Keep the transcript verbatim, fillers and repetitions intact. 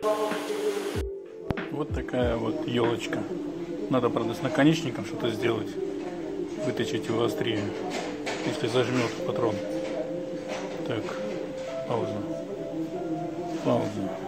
Вот такая вот елочка. Надо, правда, с наконечником что-то сделать. Вытащить его острее, если зажмет патрон. Так, пауза. Пауза.